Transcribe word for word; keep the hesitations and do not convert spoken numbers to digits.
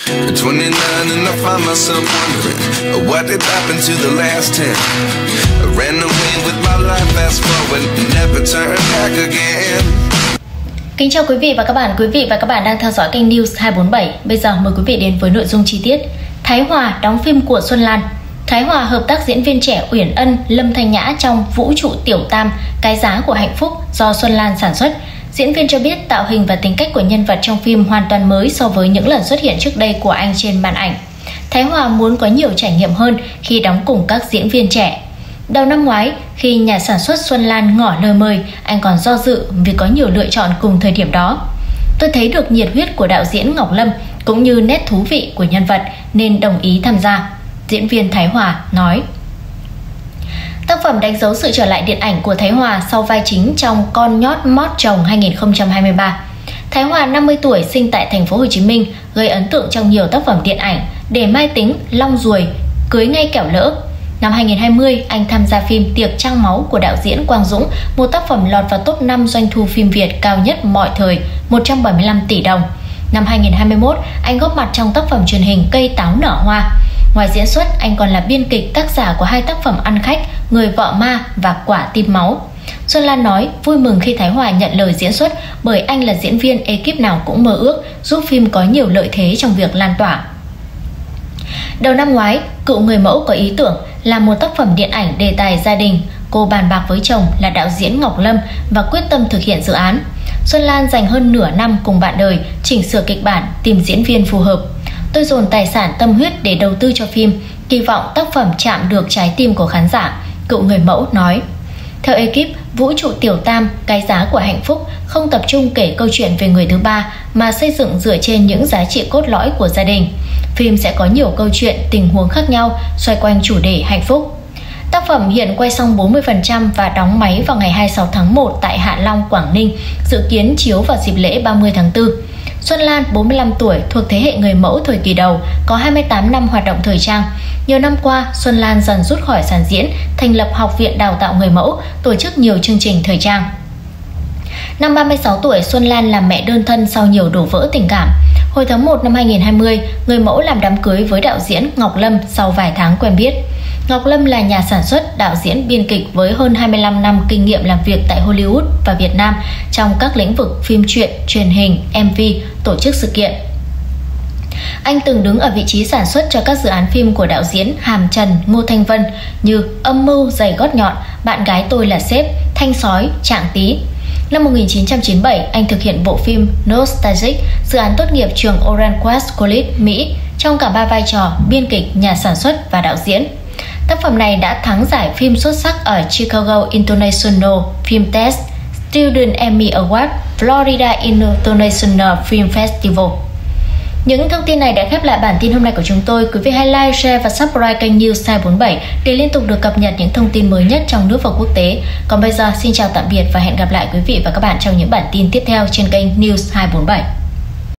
At twenty-nine and I find myself wondering what did happen to the last ten. I ran away with my life, fast forward, never turn back again. Kính chào quý vị và các bạn. Quý vị và các bạn đang theo dõi kênh News hai bốn bảy. Bây giờ mời quý vị đến với nội dung chi tiết. Thái Hòa đóng phim của Xuân Lan. Thái Hòa hợp tác diễn viên trẻ Uyển Ân, Lâm Thanh Nhã trong Vũ trụ Tiểu Tam, Cái Giá của Hạnh Phúc do Xuân Lan sản xuất. Diễn viên cho biết tạo hình và tính cách của nhân vật trong phim hoàn toàn mới so với những lần xuất hiện trước đây của anh trên màn ảnh. Thái Hòa muốn có nhiều trải nghiệm hơn khi đóng cùng các diễn viên trẻ. Đầu năm ngoái, khi nhà sản xuất Xuân Lan ngỏ lời mời, anh còn do dự vì có nhiều lựa chọn cùng thời điểm đó. Tôi thấy được nhiệt huyết của đạo diễn Ngọc Lâm cũng như nét thú vị của nhân vật nên đồng ý tham gia, diễn viên Thái Hòa nói. Tác phẩm đánh dấu sự trở lại điện ảnh của Thái Hòa sau vai chính trong Con nhót mót chồng hai nghìn không trăm hai mươi ba. Thái Hòa năm mươi tuổi, sinh tại thành phố Hồ Chí Minh, gây ấn tượng trong nhiều tác phẩm điện ảnh Để Mai Tính, Long Ruồi, Cưới Ngay Kẻo Lỡ. Năm hai nghìn không trăm hai mươi, anh tham gia phim Tiệc Trăng Máu của đạo diễn Quang Dũng, một tác phẩm lọt vào top năm doanh thu phim Việt cao nhất mọi thời, một trăm bảy mươi lăm tỷ đồng. Năm hai nghìn không trăm hai mươi mốt, anh góp mặt trong tác phẩm truyền hình Cây Táo Nở Hoa. Ngoài diễn xuất, anh còn là biên kịch, tác giả của hai tác phẩm ăn khách Người Vợ Ma và Quả Tim Máu. Xuân Lan nói vui mừng khi Thái Hòa nhận lời diễn xuất bởi anh là diễn viên ekip nào cũng mơ ước, giúp phim có nhiều lợi thế trong việc lan tỏa. Đầu năm ngoái, cựu người mẫu có ý tưởng làm một tác phẩm điện ảnh đề tài gia đình. Cô bàn bạc với chồng là đạo diễn Ngọc Lâm và quyết tâm thực hiện dự án. Xuân Lan dành hơn nửa năm cùng bạn đời chỉnh sửa kịch bản, tìm diễn viên phù hợp. Tôi dồn tài sản tâm huyết để đầu tư cho phim, kỳ vọng tác phẩm chạm được trái tim của khán giả, cựu người mẫu nói. Theo ekip, Vũ trụ Tiểu Tam, Cái Giá của Hạnh Phúc không tập trung kể câu chuyện về người thứ ba mà xây dựng dựa trên những giá trị cốt lõi của gia đình. Phim sẽ có nhiều câu chuyện, tình huống khác nhau xoay quanh chủ đề hạnh phúc. Tác phẩm hiện quay xong bốn mươi phần trăm và đóng máy vào ngày hai mươi sáu tháng một tại Hạ Long, Quảng Ninh, dự kiến chiếu vào dịp lễ ba mươi tháng tư. Xuân Lan, bốn mươi lăm tuổi, thuộc thế hệ người mẫu thời kỳ đầu, có hai mươi tám năm hoạt động thời trang. Nhiều năm qua, Xuân Lan dần rút khỏi sàn diễn, thành lập Học viện Đào tạo Người mẫu, tổ chức nhiều chương trình thời trang. Năm ba mươi sáu tuổi, Xuân Lan làm mẹ đơn thân sau nhiều đổ vỡ tình cảm. Hồi tháng một năm hai nghìn không trăm hai mươi, người mẫu làm đám cưới với đạo diễn Ngọc Lâm sau vài tháng quen biết. Ngọc Lâm là nhà sản xuất, đạo diễn, biên kịch với hơn hai mươi lăm năm kinh nghiệm làm việc tại Hollywood và Việt Nam trong các lĩnh vực phim truyện, truyền hình, em vê, tổ chức sự kiện. Anh từng đứng ở vị trí sản xuất cho các dự án phim của đạo diễn Hàm Trần, Ngô Thanh Vân như Âm Mưu, Giày Gót Nhọn, Bạn Gái Tôi Là Sếp, Thanh Sói, Trạng Tí. Năm một nghìn chín trăm chín mươi bảy, anh thực hiện bộ phim Nostalgic, dự án tốt nghiệp trường Orange West College, Mỹ, trong cả ba vai trò biên kịch, nhà sản xuất và đạo diễn. Tác phẩm này đã thắng giải phim xuất sắc ở Chicago International Film Test, Student Emmy Award, Florida International Film Festival. Những thông tin này đã khép lại bản tin hôm nay của chúng tôi. Quý vị hãy like, share và subscribe kênh News hai bốn bảy để liên tục được cập nhật những thông tin mới nhất trong nước và quốc tế. Còn bây giờ, xin chào tạm biệt và hẹn gặp lại quý vị và các bạn trong những bản tin tiếp theo trên kênh News hai bốn bảy.